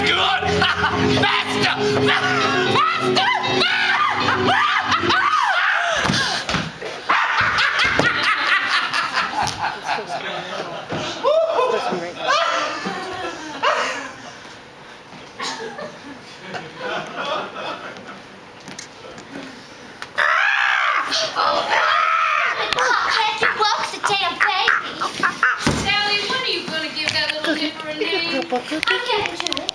good! Faster! Faster! Sally, when are you going to give that little nipper a name? I'm getting to it.